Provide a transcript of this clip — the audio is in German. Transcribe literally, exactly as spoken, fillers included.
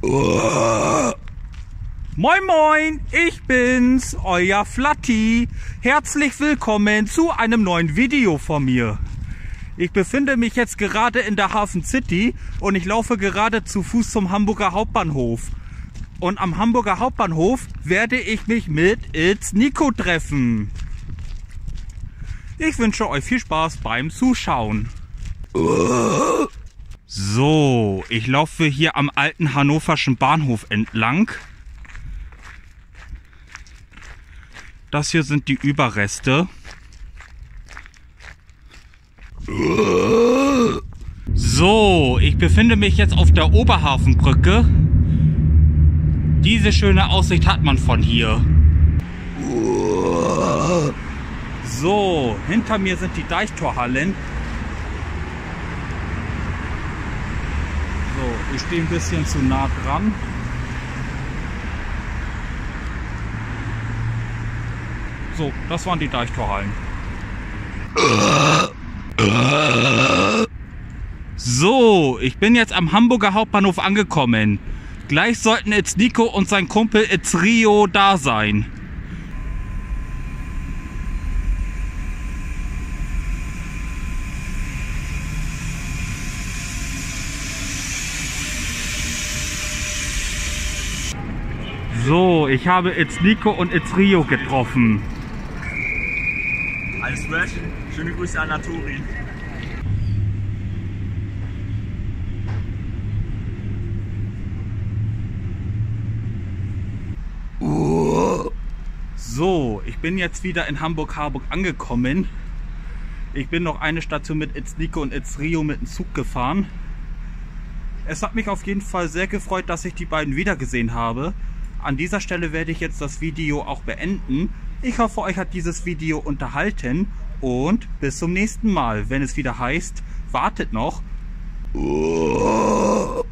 Moin moin, ich bin's, euer Flatti. Herzlich willkommen zu einem neuen Video von mir. Ich befinde mich jetzt gerade in der Hafen City und ich laufe gerade zu Fuß zum Hamburger Hauptbahnhof. Und am Hamburger Hauptbahnhof werde ich mich mit It's Nico treffen. Ich wünsche euch viel Spaß beim Zuschauen. So, ich laufe hier am alten hannoverschen Bahnhof entlang. Das hier sind die Überreste. So, ich befinde mich jetzt auf der Oberhafenbrücke. Diese schöne Aussicht hat man von hier. So, hinter mir sind die Deichtorhallen. So, ich stehe ein bisschen zu nah dran. So, das waren die Deichtorhallen. So, ich bin jetzt am Hamburger Hauptbahnhof angekommen. Gleich sollten It's Nico und sein Kumpel It's Rio da sein. So, ich habe It's Nico und It's Rio getroffen. Alles fresh. Schöne Grüße an Naturi. So, ich bin jetzt wieder in Hamburg-Harburg angekommen. Ich bin noch eine Station mit It's Nico und It's Rio mit dem Zug gefahren. Es hat mich auf jeden Fall sehr gefreut, dass ich die beiden wiedergesehen habe. An dieser Stelle werde ich jetzt das Video auch beenden. Ich hoffe, euch hat dieses Video unterhalten und bis zum nächsten Mal, wenn es wieder heißt, wartet noch.